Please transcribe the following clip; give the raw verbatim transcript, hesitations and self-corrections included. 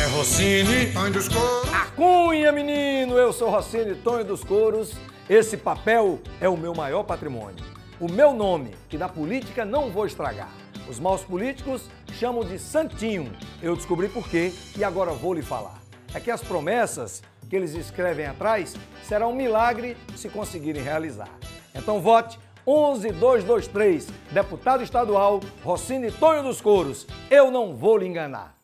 Rossini, Tonho dos Couros. A Cunha, menino! Eu sou Rossini, Tonho dos Couros. Esse papel é o meu maior patrimônio. O meu nome, que da política não vou estragar. Os maus políticos chamam de santinho. Eu descobri por quê e agora vou lhe falar. É que as promessas que eles escrevem atrás serão um milagre se conseguirem realizar. Então vote onze dois dois três, deputado estadual Rossini Tonho dos Couros. Eu não vou lhe enganar.